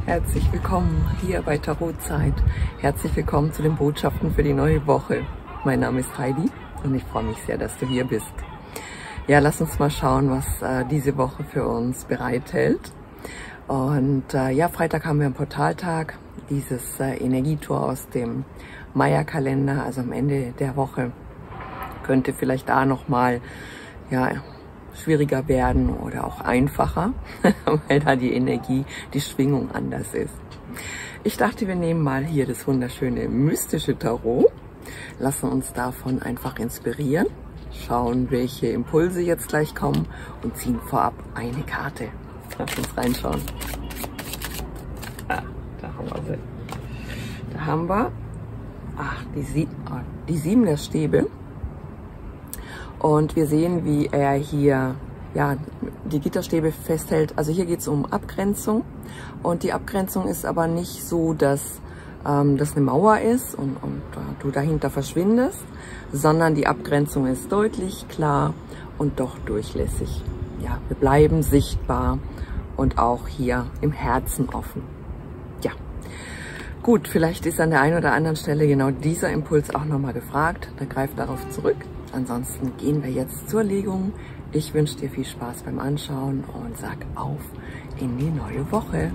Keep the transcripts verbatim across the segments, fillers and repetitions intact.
Herzlich willkommen hier bei Tarotzeit. Herzlich willkommen zu den Botschaften für die neue Woche. Mein Name ist Heidi und ich freue mich sehr, dass du hier bist. Ja, lass uns mal schauen, was äh, diese Woche für uns bereithält. Und äh, ja, Freitag haben wir einen Portaltag, dieses äh, Energietor aus dem Maya-Kalender, also am Ende der Woche. Könnte vielleicht da nochmal, ja, schwieriger werden oder auch einfacher, weil da die Energie, die Schwingung anders ist. Ich dachte, wir nehmen mal hier das wunderschöne mystische Tarot, lassen uns davon einfach inspirieren, schauen, welche Impulse jetzt gleich kommen und ziehen vorab eine Karte. Lass uns reinschauen. Ah, da haben wir sie. Da haben wir ach, die, Sie oh, die Sieben der Stäbe. Und wir sehen, wie er hier ja, die Gitterstäbe festhält. Also hier geht es um Abgrenzung. Und die Abgrenzung ist aber nicht so, dass ähm, das eine Mauer ist und, und äh, du dahinter verschwindest, sondern die Abgrenzung ist deutlich, klar und doch durchlässig. Ja, wir bleiben sichtbar und auch hier im Herzen offen. Ja, gut, vielleicht ist an der einen oder anderen Stelle genau dieser Impuls auch nochmal gefragt. Dann greif darauf zurück. Ansonsten gehen wir jetzt zur Legung. Ich wünsche dir viel Spaß beim Anschauen und sag auf in die neue Woche.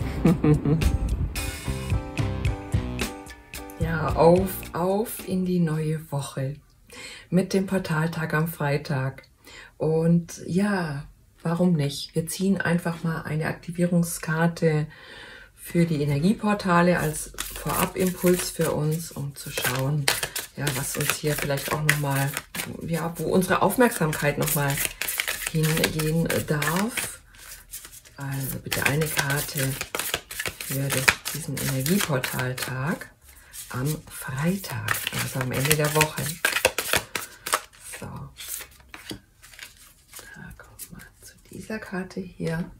Ja, auf, auf in die neue Woche mit dem Portaltag am Freitag. Und ja, warum nicht? Wir ziehen einfach mal eine Aktivierungskarte für die Energieportale als Vorabimpuls für uns, um zu schauen, ja, was uns hier vielleicht auch nochmal, ja, wo unsere Aufmerksamkeit nochmal hingehen darf. Also bitte eine Karte für diesen Energieportaltag am Freitag, also am Ende der Woche. So, da kommt mal zu dieser Karte hier.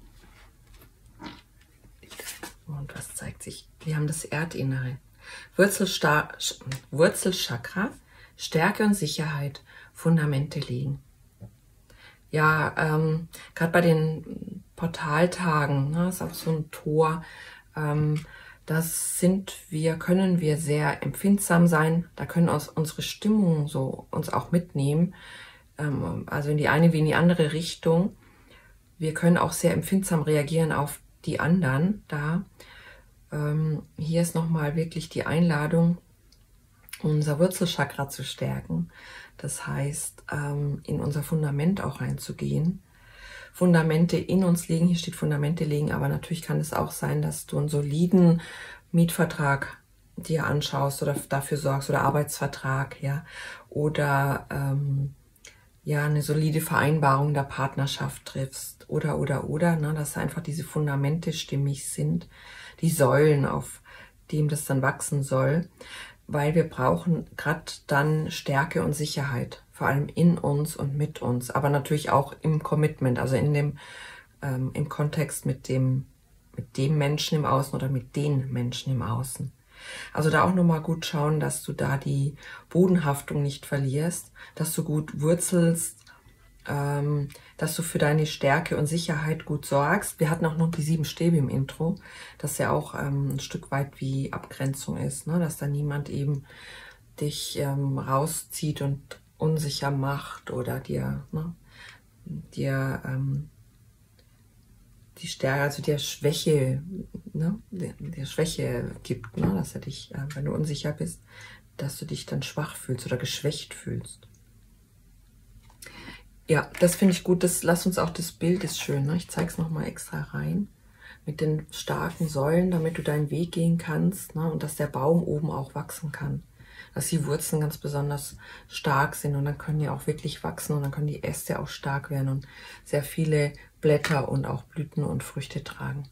Und was zeigt sich? Wir haben das Erdinnere. Wurzelstar Wurzelchakra, Stärke und Sicherheit, Fundamente legen. Ja, ähm, gerade bei den Portaltagen, ne, ist auch so ein Tor, ähm, das sind wir, können wir sehr empfindsam sein, da können uns unsere Stimmung so uns auch mitnehmen, ähm, also in die eine wie in die andere Richtung. Wir können auch sehr empfindsam reagieren auf die anderen da. Ähm, hier ist nochmal wirklich die Einladung, unser Wurzelchakra zu stärken. Das heißt, ähm, in unser Fundament auch reinzugehen. Fundamente in uns legen, hier steht Fundamente legen, aber natürlich kann es auch sein, dass du einen soliden Mietvertrag dir anschaust oder dafür sorgst oder Arbeitsvertrag, ja, oder ähm, ja, eine solide Vereinbarung der Partnerschaft triffst oder, oder, oder, ne, dass einfach diese Fundamente stimmig sind, die Säulen, auf dem das dann wachsen soll, weil wir brauchen gerade dann Stärke und Sicherheit, vor allem in uns und mit uns, aber natürlich auch im Commitment, also in dem, ähm, im Kontext mit dem, mit dem Menschen im Außen oder mit den Menschen im Außen. Also da auch nochmal gut schauen, dass du da die Bodenhaftung nicht verlierst, dass du gut wurzelst, ähm, dass du für deine Stärke und Sicherheit gut sorgst. Wir hatten auch noch die sieben Stäbe im Intro, das ja auch ähm, ein Stück weit wie Abgrenzung ist, ne? Dass da niemand eben dich ähm, rauszieht und unsicher macht oder dir, ne, dir ähm, die Stärke, also der Schwäche, ne, der, der Schwäche gibt, ne, dass er dich, äh, wenn du unsicher bist, dass du dich dann schwach fühlst oder geschwächt fühlst. Ja, das finde ich gut. Das, lass uns auch, das Bild ist schön, ne? Ich zeige es nochmal extra rein. Mit den starken Säulen, damit du deinen Weg gehen kannst, ne? Und dass der Baum oben auch wachsen kann. Dass die Wurzeln ganz besonders stark sind und dann können die auch wirklich wachsen und dann können die Äste auch stark werden und sehr viele Blätter und auch Blüten und Früchte tragen.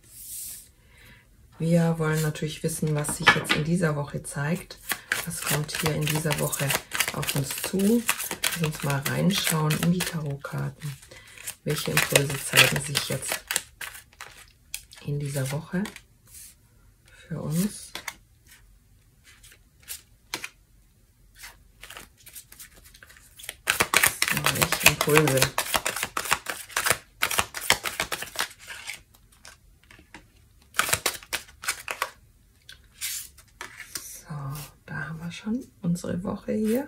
Wir wollen natürlich wissen, was sich jetzt in dieser Woche zeigt. Was kommt hier in dieser Woche auf uns zu? Lass uns mal reinschauen in die Tarotkarten. Welche Impulse zeigen sich jetzt in dieser Woche für uns? So, welche Impulse? war schon unsere Woche hier.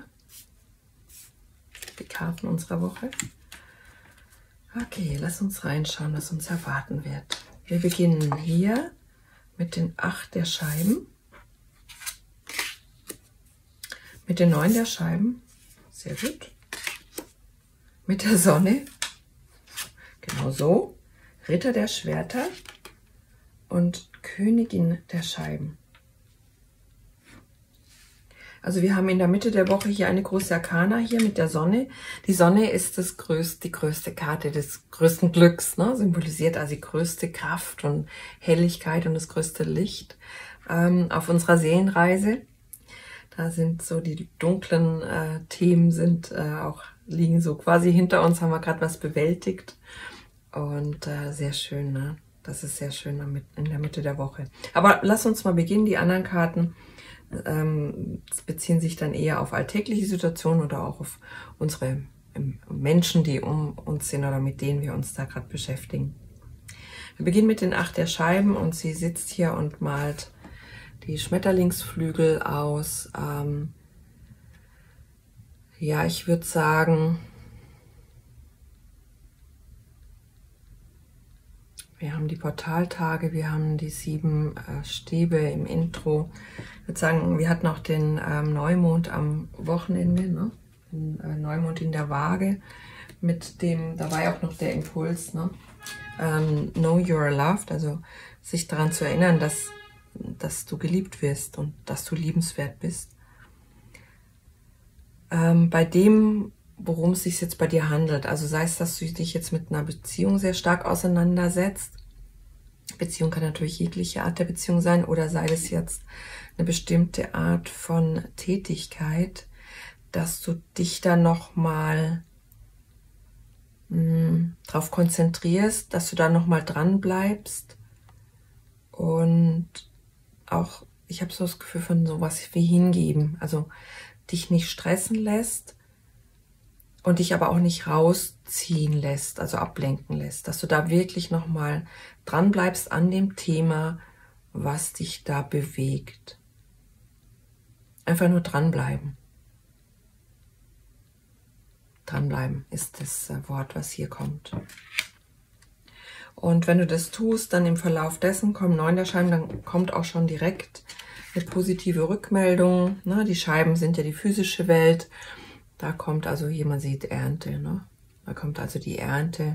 Die Karten unserer Woche. Okay, lass uns reinschauen, was uns erwarten wird. Wir beginnen hier mit den acht der Scheiben. Mit den neun der Scheiben. Sehr gut. Mit der Sonne. Genau so. Ritter der Schwerter und Königin der Scheiben. Also wir haben in der Mitte der Woche hier eine große Arkana hier mit der Sonne. Die Sonne ist das größte, die größte Karte des größten Glücks, ne? Symbolisiert also die größte Kraft und Helligkeit und das größte Licht ähm, auf unserer Seelenreise. Da sind so die dunklen äh, Themen sind äh, auch liegen so quasi hinter uns, haben wir gerade was bewältigt. Und äh, sehr schön, ne? Das ist sehr schön in der Mitte der Woche. Aber lass uns mal beginnen. Die anderen Karten ähm, beziehen sich dann eher auf alltägliche Situationen oder auch auf unsere ähm, Menschen, die um uns sind oder mit denen wir uns da gerade beschäftigen. Wir beginnen mit den acht der Scheiben und sie sitzt hier und malt die Schmetterlingsflügel aus. Ähm, ja, ich würde sagen, wir haben die Portaltage, wir haben die sieben äh, Stäbe im Intro. Ich würde sagen, wir hatten auch den ähm, Neumond am Wochenende, ne? Den äh, Neumond in der Waage. Mit dem, da war ja auch noch der Impuls, ne? Ähm, know you're loved, also sich daran zu erinnern, dass, dass du geliebt wirst und dass du liebenswert bist. Ähm, bei dem, worum es sich jetzt bei dir handelt. Also sei es, dass du dich jetzt mit einer Beziehung sehr stark auseinandersetzt. Beziehung kann natürlich jegliche Art der Beziehung sein oder sei es jetzt eine bestimmte Art von Tätigkeit, dass du dich da nochmal drauf konzentrierst, dass du da nochmal dran bleibst und auch, ich habe so das Gefühl von sowas wie hingeben, also dich nicht stressen lässt, und dich aber auch nicht rausziehen lässt, also ablenken lässt, dass du da wirklich nochmal dran bleibst an dem Thema, was dich da bewegt. Einfach nur dranbleiben. Dranbleiben ist das Wort, was hier kommt. Und wenn du das tust, dann im Verlauf dessen kommen neun der Scheiben, dann kommt auch schon direkt eine positive Rückmeldung. Ne? Die Scheiben sind ja die physische Welt. Da kommt also hier, man sieht Ernte, ne? Da kommt also die Ernte,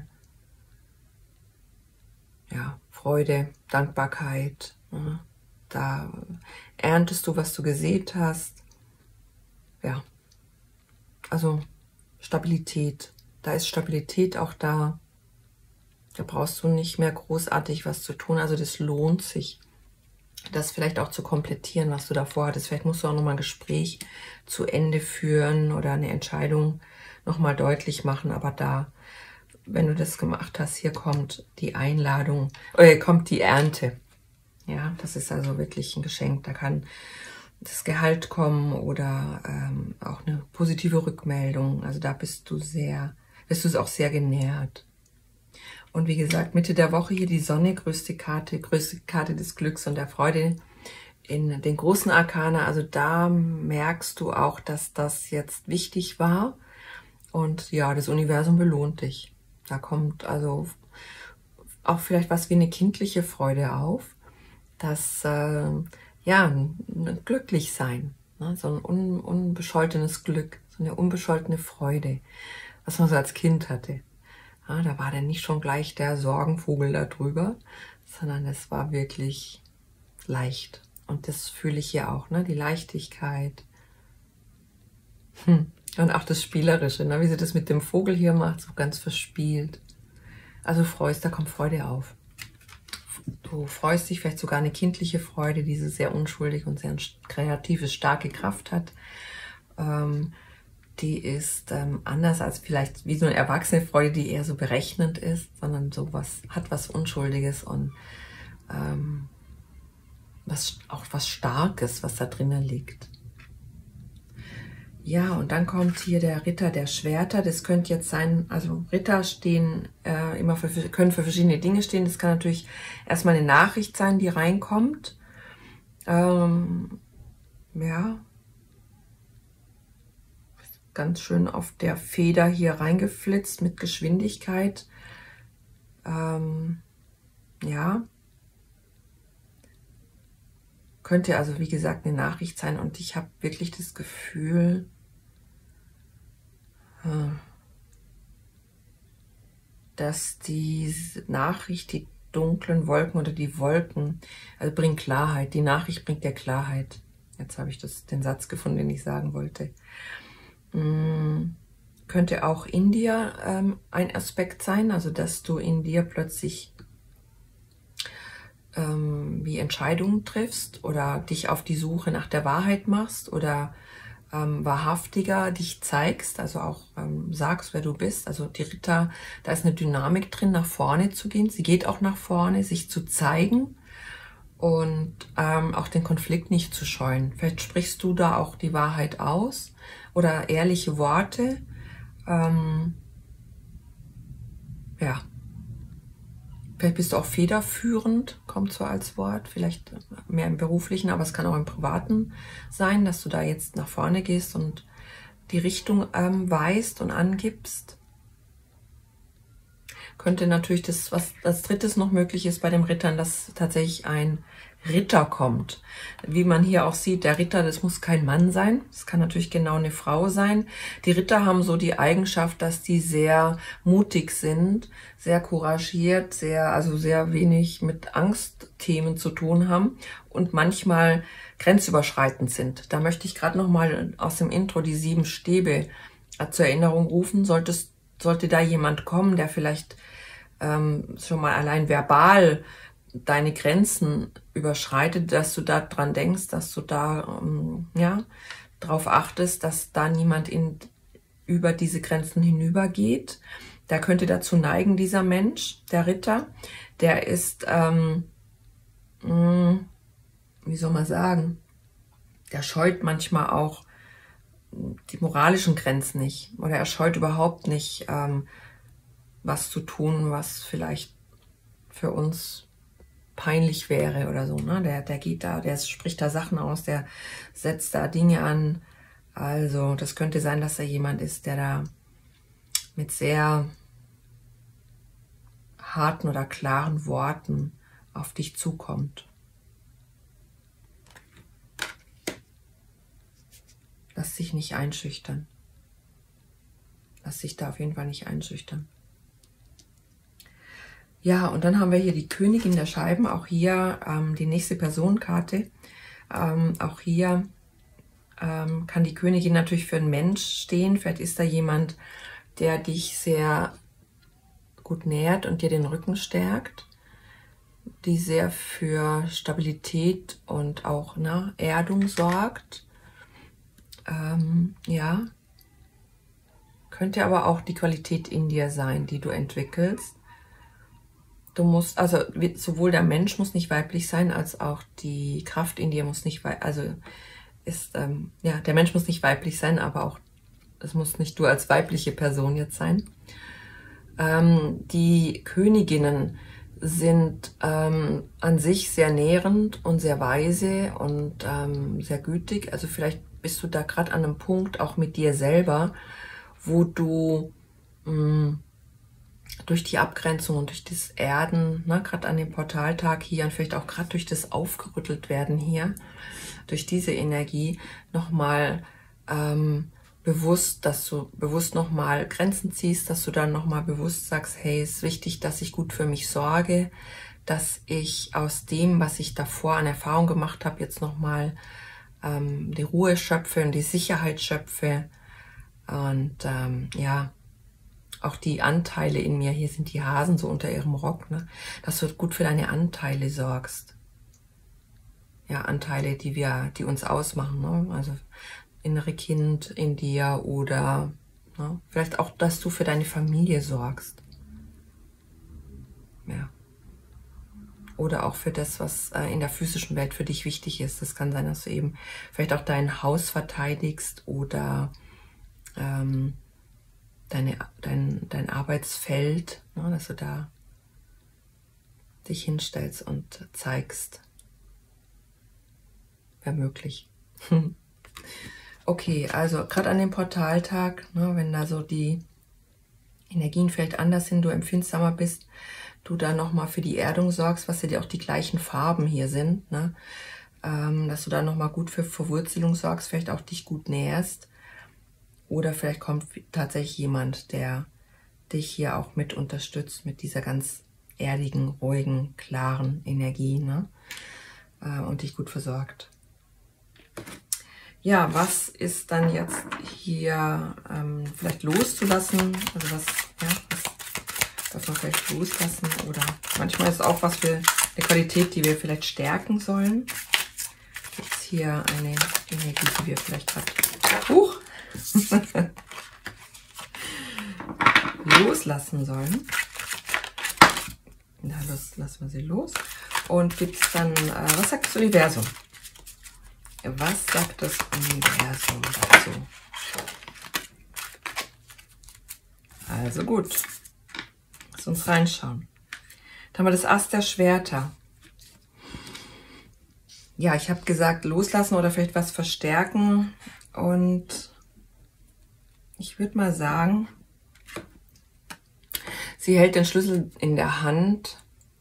ja, Freude, Dankbarkeit, ne? Da erntest du, was du gesät hast, ja, also Stabilität, da ist Stabilität auch da, da brauchst du nicht mehr großartig was zu tun, also das lohnt sich, das vielleicht auch zu komplettieren, was du davor hattest. Vielleicht musst du auch nochmal ein Gespräch zu Ende führen oder eine Entscheidung nochmal deutlich machen. Aber da, wenn du das gemacht hast, hier kommt die Einladung, äh, kommt die Ernte. Ja, das ist also wirklich ein Geschenk. Da kann das Gehalt kommen oder ähm, auch eine positive Rückmeldung. Also da bist du sehr, bist du auch sehr genährt. Und wie gesagt, Mitte der Woche hier die Sonne, größte Karte, größte Karte des Glücks und der Freude in den großen Arkana. Also da merkst du auch, dass das jetzt wichtig war. Und ja, das Universum belohnt dich. Da kommt also auch vielleicht was wie eine kindliche Freude auf. Das, äh, ja, glücklich sein. Ne? So ein un, unbescholtenes Glück, so eine unbescholtene Freude, was man so als Kind hatte. Ja, da war dann nicht schon gleich der Sorgenvogel da drüber, sondern es war wirklich leicht. Und das fühle ich hier auch, ne? Die Leichtigkeit. Hm. Und auch das Spielerische, ne? Wie sie das mit dem Vogel hier macht, so ganz verspielt. Also freust, da kommt Freude auf. Du freust dich, vielleicht sogar eine kindliche Freude, die so sehr unschuldig und sehr kreative, starke Kraft hat. Ähm, Die ist ähm, anders als vielleicht wie so eine erwachsene Freude, die eher so berechnend ist, sondern so was, hat was Unschuldiges und ähm, was, auch was Starkes, was da drinnen liegt. Ja, und dann kommt hier der Ritter der Schwerter. Das könnte jetzt sein, also Ritter stehen äh, immer für, können für verschiedene Dinge stehen. Das kann natürlich erstmal eine Nachricht sein, die reinkommt. Ähm, ja. ganz schön auf der Feder hier reingeflitzt mit Geschwindigkeit. Ähm, ja. Könnte also, wie gesagt, eine Nachricht sein und ich habe wirklich das Gefühl, dass die Nachricht, die dunklen Wolken oder die Wolken, also bringt Klarheit. Die Nachricht bringt ja Klarheit. Jetzt habe ich das, den Satz gefunden, den ich sagen wollte. Hm, könnte auch in dir ähm, ein Aspekt sein, also dass du in dir plötzlich ähm, wie Entscheidungen triffst oder dich auf die Suche nach der Wahrheit machst oder ähm, wahrhaftiger dich zeigst, also auch ähm, sagst, wer du bist. Also die Ritter, da ist eine Dynamik drin, nach vorne zu gehen. Sie geht auch nach vorne, sich zu zeigen und ähm, auch den Konflikt nicht zu scheuen. Vielleicht sprichst du da auch die Wahrheit aus oder ehrliche Worte. Ähm, ja. Vielleicht bist du auch federführend, kommt so als Wort, vielleicht mehr im Beruflichen, aber es kann auch im Privaten sein, dass du da jetzt nach vorne gehst und die Richtung ähm, weist und angibst. Könnte natürlich das, was als drittes noch möglich ist bei den Rittern, dass tatsächlich ein Ritter kommt. Wie man hier auch sieht, der Ritter, das muss kein Mann sein, das kann natürlich genau eine Frau sein. Die Ritter haben so die Eigenschaft, dass die sehr mutig sind, sehr couragiert, sehr, also sehr wenig mit Angstthemen zu tun haben und manchmal grenzüberschreitend sind. Da möchte ich gerade noch mal aus dem Intro die sieben Stäbe zur Erinnerung rufen. Solltest, sollte da jemand kommen, der vielleicht ähm, schon mal allein verbal deine Grenzen überschreitet, dass du da dran denkst, dass du da ähm, ja darauf achtest, dass da niemand in, über diese Grenzen hinübergeht. Der könnte dazu neigen, dieser Mensch, der Ritter, der ist, ähm, mh, wie soll man sagen, der scheut manchmal auch die moralischen Grenzen nicht oder er scheut überhaupt nicht, ähm, was zu tun, was vielleicht für uns peinlich wäre oder so, ne? Der, der geht da, der spricht da Sachen aus, der setzt da Dinge an. Also das könnte sein, dass er jemand ist, der da mit sehr harten oder klaren Worten auf dich zukommt. Lass dich nicht einschüchtern. Lass dich da auf jeden Fall nicht einschüchtern. Ja, und dann haben wir hier die Königin der Scheiben, auch hier ähm, die nächste Personenkarte. Ähm, auch hier ähm, kann die Königin natürlich für einen Mensch stehen. Vielleicht ist da jemand, der dich sehr gut nährt und dir den Rücken stärkt, die sehr für Stabilität und auch ne, Erdung sorgt. Ähm, ja, könnte aber auch die Qualität in dir sein, die du entwickelst. Du musst, also sowohl der Mensch muss nicht weiblich sein, als auch die Kraft in dir muss nicht weiblich, also ist, ähm, ja, der Mensch muss nicht weiblich sein, aber auch, es muss nicht du als weibliche Person jetzt sein. Ähm, die Königinnen sind ähm, an sich sehr nährend und sehr weise und ähm, sehr gütig. Also vielleicht bist du da gerade an einem Punkt, auch mit dir selber, wo du mh, durch die Abgrenzung und durch das Erden, ne, gerade an dem Portaltag hier und vielleicht auch gerade durch das aufgerüttelt werden hier, durch diese Energie nochmal ähm, bewusst, dass du bewusst nochmal Grenzen ziehst, dass du dann nochmal bewusst sagst, hey, es ist wichtig, dass ich gut für mich sorge, dass ich aus dem, was ich davor an Erfahrung gemacht habe, jetzt nochmal ähm, die Ruhe schöpfe und die Sicherheit schöpfe und ähm, ja, auch die Anteile in mir, hier sind die Hasen so unter ihrem Rock, ne, dass du gut für deine Anteile sorgst. Ja, Anteile, die wir, die uns ausmachen, ne? Also innere Kind in dir oder ne? Vielleicht auch, dass du für deine Familie sorgst. Ja. Oder auch für das, was äh, in der physischen Welt für dich wichtig ist. Das kann sein, dass du eben vielleicht auch dein Haus verteidigst oder ähm, deine, dein, dein Arbeitsfeld, ne? Dass du da dich hinstellst und zeigst. Wäre möglich. Okay, also gerade an dem Portaltag, ne, wenn da so die Energien vielleicht anders sind, du empfindsamer bist, du da nochmal für die Erdung sorgst, was ja dir auch die gleichen Farben hier sind, ne? Ähm, dass du da nochmal gut für Verwurzelung sorgst, vielleicht auch dich gut näherst. Oder vielleicht kommt tatsächlich jemand, der dich hier auch mit unterstützt, mit dieser ganz erdigen, ruhigen, klaren Energie, ne? Äh, und dich gut versorgt. Ja, was ist dann jetzt hier ähm, vielleicht loszulassen? Also was, ja, was darf man vielleicht loslassen? Oder manchmal ist es auch was für eine Qualität, die wir vielleicht stärken sollen. Gibt es hier eine Energie, die wir vielleicht gerade uh, loslassen sollen? Na, los, lassen wir sie los. Und gibt es dann, äh, was sagt das Universum? Was sagt das Universum dazu? Also gut, lass uns reinschauen. Dann haben wir das Ass der Schwerter. Ja, ich habe gesagt, loslassen oder vielleicht was verstärken. Und ich würde mal sagen, sie hält den Schlüssel in der Hand.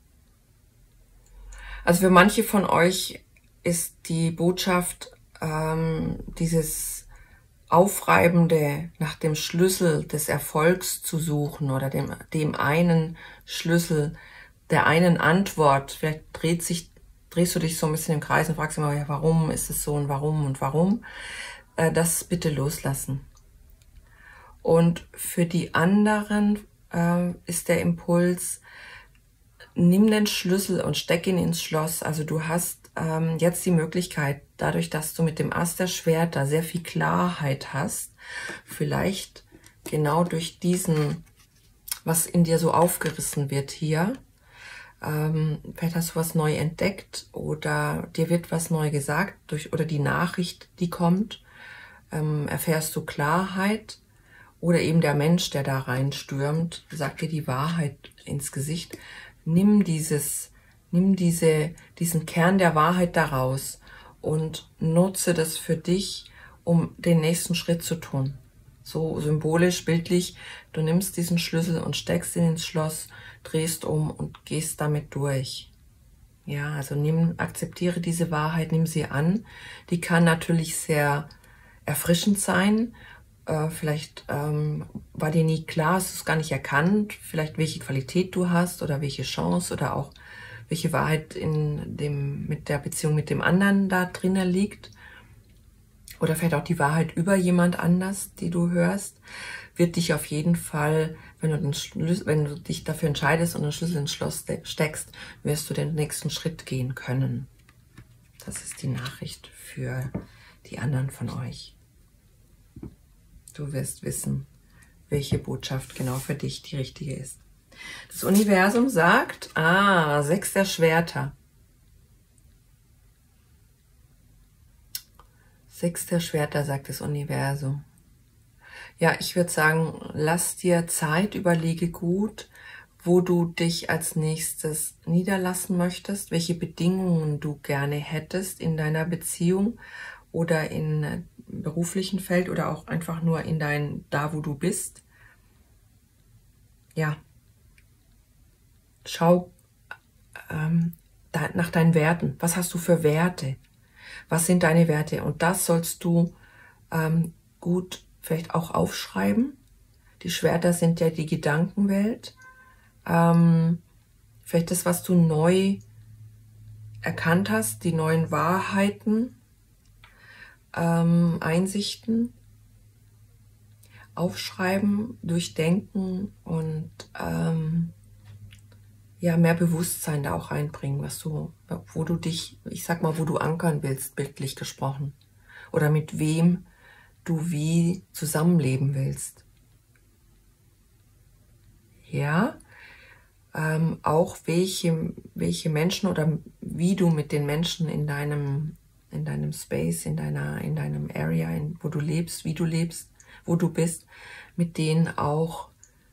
Also für manche von euch ist die Botschaft, ähm, dieses Aufreibende nach dem Schlüssel des Erfolgs zu suchen oder dem, dem einen Schlüssel, der einen Antwort. Vielleicht dreht sich, drehst du dich so ein bisschen im Kreis und fragst immer, ja, warum ist es so und warum und warum. Äh, das bitte loslassen. Und für die anderen äh, ist der Impuls, nimm den Schlüssel und steck ihn ins Schloss. Also du hast ähm, jetzt die Möglichkeit, dadurch, dass du mit dem Ass der Schwerter sehr viel Klarheit hast, vielleicht genau durch diesen, was in dir so aufgerissen wird hier, ähm, vielleicht hast du was neu entdeckt oder dir wird was neu gesagt, durch oder die Nachricht, die kommt, ähm, erfährst du Klarheit. Oder eben der Mensch, der da reinstürmt, sagt dir die Wahrheit ins Gesicht. Nimm dieses, nimm diese, diesen Kern der Wahrheit daraus und nutze das für dich, um den nächsten Schritt zu tun. So symbolisch, bildlich, du nimmst diesen Schlüssel und steckst ihn ins Schloss, drehst um und gehst damit durch. Ja, also nimm, akzeptiere diese Wahrheit, nimm sie an. Die kann natürlich sehr erfrischend sein. Äh, vielleicht ähm, war dir nie klar, hast du es gar nicht erkannt, vielleicht welche Qualität du hast oder welche Chance oder auch welche Wahrheit in dem, mit der Beziehung mit dem anderen da drinnen liegt. Oder vielleicht auch die Wahrheit über jemand anders, die du hörst, wird dich auf jeden Fall, wenn du, den Schlüssel, wenn du dich dafür entscheidest und den Schlüssel ins Schloss steckst, wirst du den nächsten Schritt gehen können. Das ist die Nachricht für die anderen von euch. Du wirst wissen, welche Botschaft genau für dich die richtige ist. Das Universum sagt, ah, sechs der Schwerter. Sechs der Schwerter, sagt das Universum. Ja, ich würde sagen, lass dir Zeit, überlege gut, wo du dich als nächstes niederlassen möchtest, welche Bedingungen du gerne hättest in deiner Beziehung oder in beruflichen Feld oder auch einfach nur in dein, da wo du bist. Ja, schau ähm, da, nach deinen Werten. Was hast du für Werte? Was sind deine Werte? Und das sollst du ähm, gut vielleicht auch aufschreiben. Die Schwerter sind ja die Gedankenwelt. Ähm, vielleicht das, was du neu erkannt hast, die neuen Wahrheiten, Ähm, Einsichten, aufschreiben, durchdenken und ähm, ja, mehr Bewusstsein da auch reinbringen, was du, wo du dich, ich sag mal, wo du ankern willst, bildlich gesprochen. Oder mit wem du wie zusammenleben willst. Ja, ähm, auch welche, welche Menschen oder wie du mit den Menschen in deinem in deinem Space, in deiner, in deinem Area, in, wo du lebst, wie du lebst, wo du bist, mit denen auch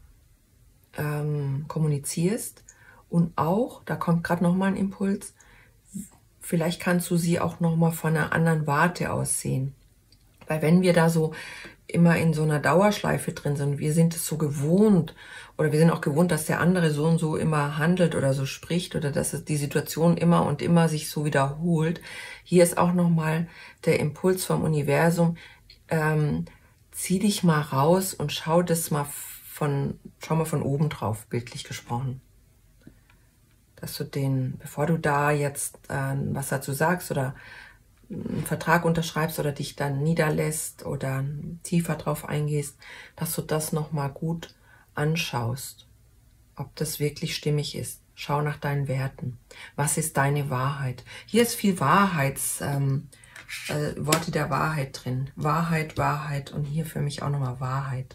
ähm, kommunizierst. Und auch, da kommt gerade nochmal ein Impuls, vielleicht kannst du sie auch nochmal von einer anderen Warte aus sehen. Weil wenn wir da so immer in so einer Dauerschleife drin sind, wir sind es so gewohnt oder wir sind auch gewohnt, dass der andere so und so immer handelt oder so spricht oder dass es die Situation immer und immer sich so wiederholt. Hier ist auch nochmal der Impuls vom Universum, ähm, zieh dich mal raus und schau das mal von, schau mal von oben drauf, bildlich gesprochen. Dass du den, bevor du da jetzt äh, was dazu sagst oder einen Vertrag unterschreibst oder dich dann niederlässt oder tiefer drauf eingehst, dass du das nochmal gut anschaust, ob das wirklich stimmig ist. Schau nach deinen Werten. Was ist deine Wahrheit? Hier ist viel Wahrheits, ähm, äh, Worte der Wahrheit drin. Wahrheit, Wahrheit und hier für mich auch nochmal Wahrheit.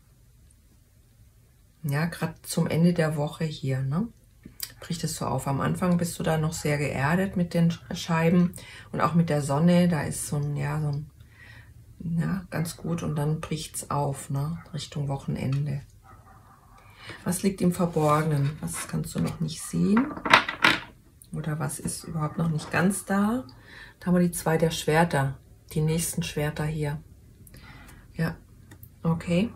Ja, gerade zum Ende der Woche hier, ne? Bricht es so auf. Am Anfang bist du da noch sehr geerdet mit den Scheiben und auch mit der Sonne. Da ist so ein, ja, so ein, ja, ganz gut und dann bricht es auf, ne? Richtung Wochenende. Was liegt im Verborgenen? Was kannst du noch nicht sehen? Oder was ist überhaupt noch nicht ganz da? Da haben wir die zwei der Schwerter, die nächsten Schwerter hier. Ja, okay.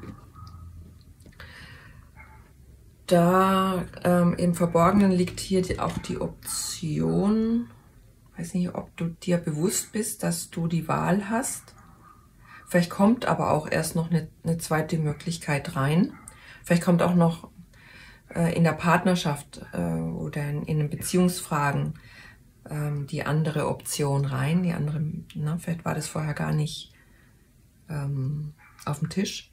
Da ähm, im Verborgenen liegt hier die, auch die Option, weiß nicht, ob du dir bewusst bist, dass du die Wahl hast. Vielleicht kommt aber auch erst noch eine, eine zweite Möglichkeit rein. Vielleicht kommt auch noch äh, in der Partnerschaft äh, oder in, in den Beziehungsfragen ähm, die andere Option rein. Die andere, na, vielleicht war das vorher gar nicht ähm, auf dem Tisch.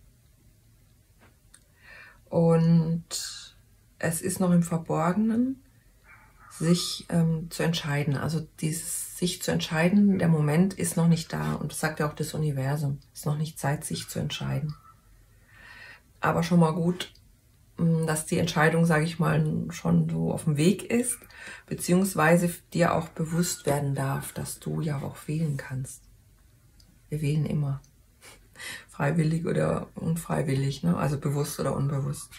Und es ist noch im Verborgenen, sich ähm, zu entscheiden. Also dieses sich zu entscheiden, der Moment ist noch nicht da. Und das sagt ja auch das Universum. Es ist noch nicht Zeit, sich zu entscheiden. Aber schon mal gut, dass die Entscheidung, sage ich mal, schon so auf dem Weg ist, beziehungsweise dir auch bewusst werden darf, dass du ja auch wählen kannst. Wir wählen immer. Freiwillig oder unfreiwillig, ne? Also bewusst oder unbewusst.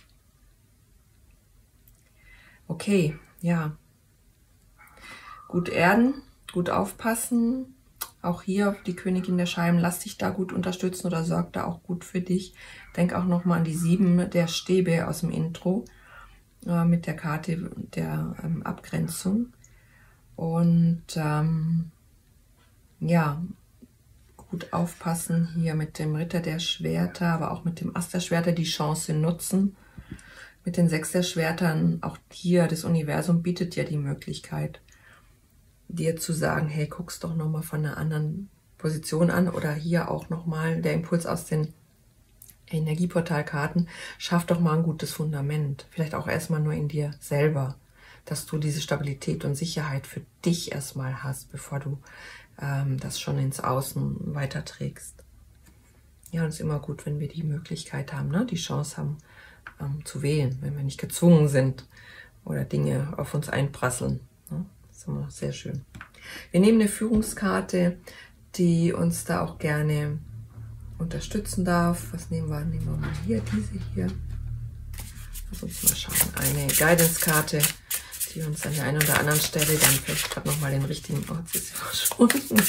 Okay, ja. Gut erden, gut aufpassen. Auch hier die Königin der Scheiben, lass dich da gut unterstützen oder sorg da auch gut für dich. Denk auch nochmal an die sieben der Stäbe aus dem Intro äh, mit der Karte der ähm, Abgrenzung. Und ähm, ja, gut aufpassen hier mit dem Ritter der Schwerter, aber auch mit dem Ass der Schwerter die Chance nutzen. Mit den Sechs der Schwertern, auch hier, das Universum bietet ja die Möglichkeit, dir zu sagen, hey, guck's doch nochmal von einer anderen Position an oder hier auch nochmal der Impuls aus den Energieportalkarten, schaff doch mal ein gutes Fundament. Vielleicht auch erstmal nur in dir selber, dass du diese Stabilität und Sicherheit für dich erstmal hast, bevor du ähm, das schon ins Außen weiterträgst. Ja, und es ist immer gut, wenn wir die Möglichkeit haben, ne? Die Chance haben, ähm, zu wählen, wenn wir nicht gezwungen sind oder Dinge auf uns einprasseln. Ne? Das ist immer sehr schön. Wir nehmen eine Führungskarte, die uns da auch gerne unterstützen darf. Was nehmen wir? Nehmen wir mal hier, diese hier. Lass uns mal schauen. Eine Guidance-Karte, die uns an der einen oder anderen Stelle dann vielleicht gerade nochmal den richtigen Ort oh, ist sie verschwunden.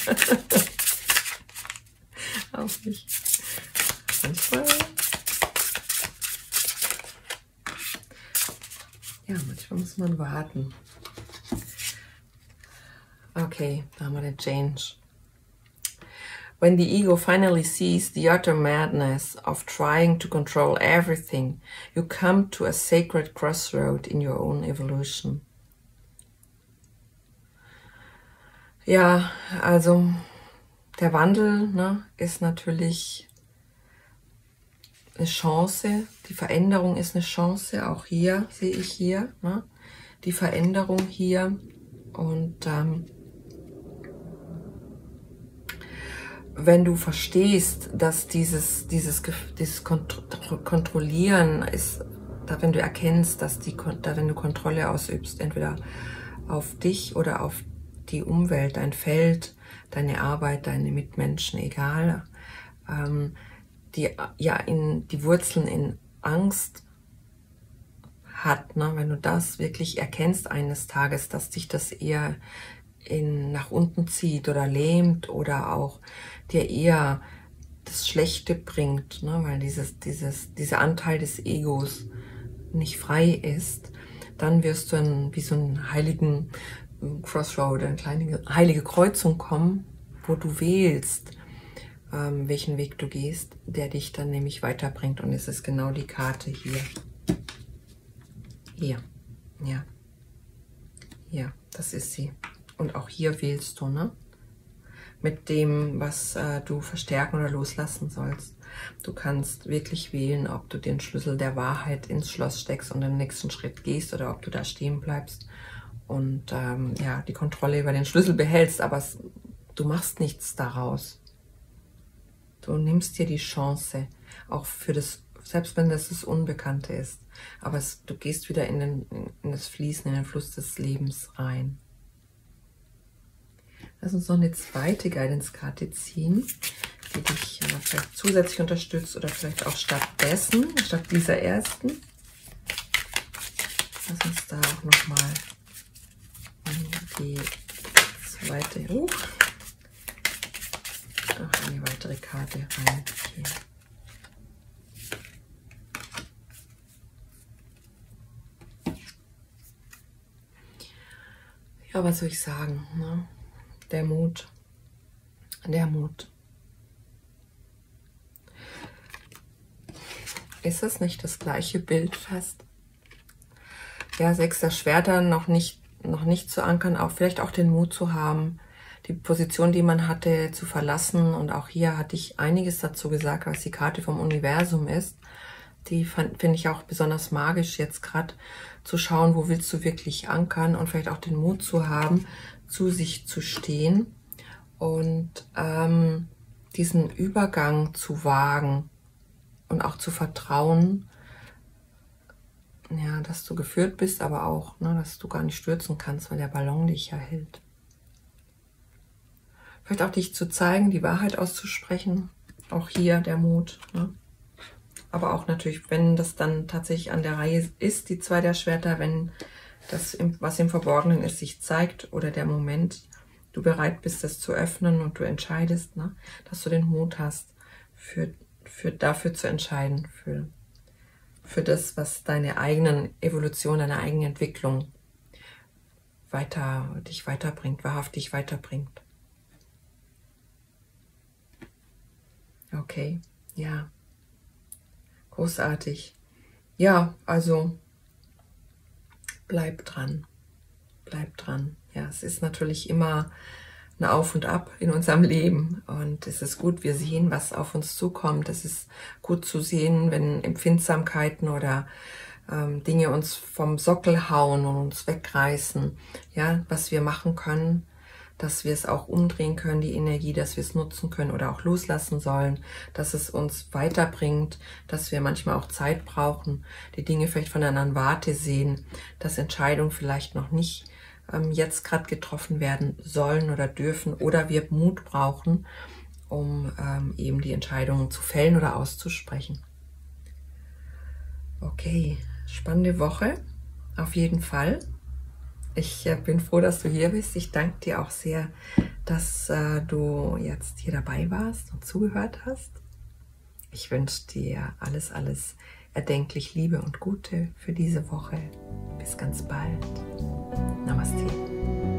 Auch nicht. Manchmal. Ja, manchmal muss man warten. Okay, da haben wir den Change. When the ego finally sees the utter madness of trying to control everything, you come to a sacred crossroad in your own evolution. Ja, also der Wandel, ne, ist natürlich eine Chance. Die Veränderung ist eine Chance. Auch hier sehe ich hier, ne, die Veränderung hier. Und ähm, wenn du verstehst, dass dieses, dieses, dieses Kont Kontrollieren ist, da wenn du erkennst, dass die, da wenn du Kontrolle ausübst, entweder auf dich oder auf die Umwelt, dein Feld, deine Arbeit, deine Mitmenschen, egal, ähm, die ja in die Wurzeln in Angst hat, ne? Wenn du das wirklich erkennst eines Tages, dass dich das eher in, nach unten zieht oder lähmt oder auch dir eher das Schlechte bringt, ne? Weil dieses, dieses, dieser Anteil des Egos nicht frei ist, dann wirst du in, wie so einen heiligen Crossroad, eine kleine heilige Kreuzung kommen, wo du wählst, ähm, welchen Weg du gehst, der dich dann nämlich weiterbringt. Und es ist genau die Karte hier. Hier, ja. Ja, das ist sie. Und auch hier wählst du, ne? Mit dem, was äh, du verstärken oder loslassen sollst. Du kannst wirklich wählen, ob du den Schlüssel der Wahrheit ins Schloss steckst und den nächsten Schritt gehst oder ob du da stehen bleibst und ähm, ja, die Kontrolle über den Schlüssel behältst, aber es, du machst nichts daraus. Du nimmst dir die Chance, auch für das, selbst wenn das das Unbekannte ist, aber es, du gehst wieder in, den, in das Fließen, in den Fluss des Lebens rein. Lass uns noch eine zweite Guidance-Karte ziehen, die dich äh, vielleicht zusätzlich unterstützt oder vielleicht auch stattdessen, statt dieser ersten. Lass uns da auch nochmal die zweite, uh, noch eine weitere Karte rein. Okay. Ja, was soll ich sagen, ne? Der Mut, der Mut. Ist das nicht das gleiche Bild fast? Ja, Sechs der Schwerter noch nicht, noch nicht zu ankern, auch vielleicht auch den Mut zu haben, die Position, die man hatte, zu verlassen. Und auch hier hatte ich einiges dazu gesagt, was die Karte vom Universum ist. Die finde ich auch besonders magisch, jetzt gerade zu schauen, wo willst du wirklich ankern und vielleicht auch den Mut zu haben, zu sich zu stehen und ähm, diesen Übergang zu wagen und auch zu vertrauen, ja, dass du geführt bist, aber auch, ne, dass du gar nicht stürzen kannst, weil der Ballon dich ja hält. Vielleicht auch dich zu zeigen, die Wahrheit auszusprechen, auch hier der Mut, ne? Aber auch natürlich, wenn das dann tatsächlich an der Reihe ist, die zwei der Schwerter, wenn das, was im Verborgenen ist, sich zeigt oder der Moment, du bereit bist, das zu öffnen und du entscheidest, ne, dass du den Mut hast, für, für dafür zu entscheiden, für, für das, was deine eigenen Evolution, deine eigene Entwicklung weiter, dich weiterbringt, wahrhaftig weiterbringt. Okay, ja. Großartig. Ja, also bleib dran. Bleib dran. Ja, es ist natürlich immer ein Auf und Ab in unserem Leben. Und es ist gut, wir sehen, was auf uns zukommt. Es ist gut zu sehen, wenn Empfindsamkeiten oder ähm, Dinge uns vom Sockel hauen und uns wegreißen. Ja, was wir machen können, dass wir es auch umdrehen können, die Energie, dass wir es nutzen können oder auch loslassen sollen, dass es uns weiterbringt, dass wir manchmal auch Zeit brauchen, die Dinge vielleicht von einer anderen Warte sehen, dass Entscheidungen vielleicht noch nicht ähm, jetzt gerade getroffen werden sollen oder dürfen oder wir Mut brauchen, um ähm, eben die Entscheidungen zu fällen oder auszusprechen. Okay, spannende Woche, auf jeden Fall. Ich bin froh, dass du hier bist. Ich danke dir auch sehr, dass äh, du jetzt hier dabei warst und zugehört hast. Ich wünsche dir alles, alles erdenklich Liebe und Gute für diese Woche. Bis ganz bald. Namaste.